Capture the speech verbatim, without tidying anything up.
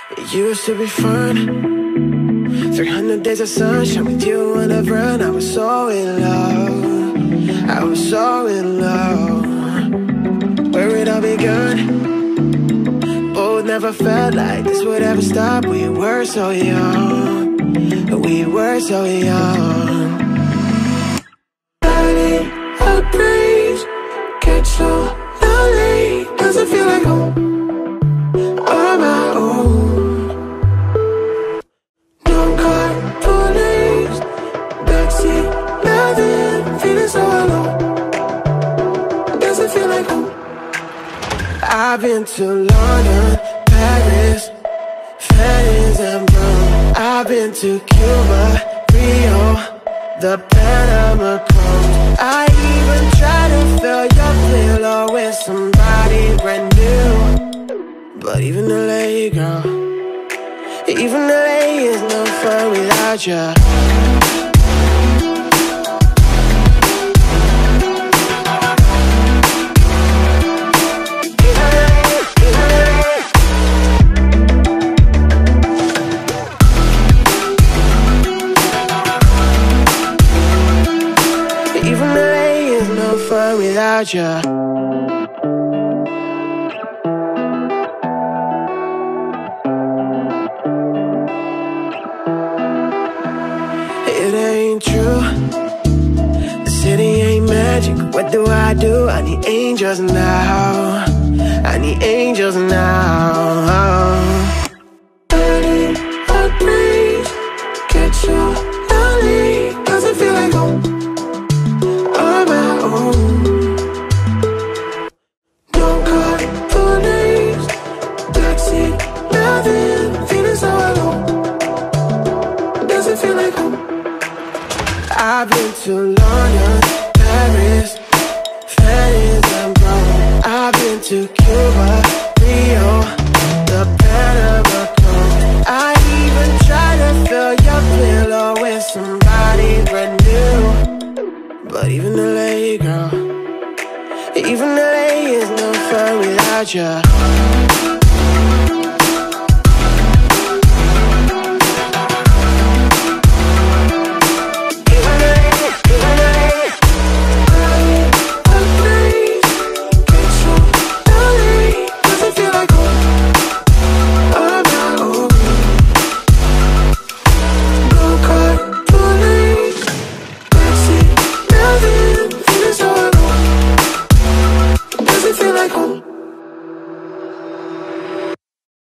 It used to be fun. three hundred days of sunshine with you on the run. I was so in love. I was so in love. Where it all begun. Both never felt like this would ever stop. We were so young. We were so young. Body, a breeze, get so lonely. Does it feel like home? On my own. No car, police, backseat, nothing. Feeling so alone. Does it feel like home? I've been to London, Paris, Venice and Rome. I've been to Cuba, Rio, the Panama coast. I even tried to fill your pillow with somebody brand new. But even L A, girl, even L A is no fun without ya. Even L A is no fun without ya. It ain't true. The city ain't magic. What do I do? I need angels now. I need angels now. Burning a breeze, get so lonely. Does it feel like home? On my own. No car, police, backseat, nothing. Feeling so alone. Does it feel like home? I've been too long.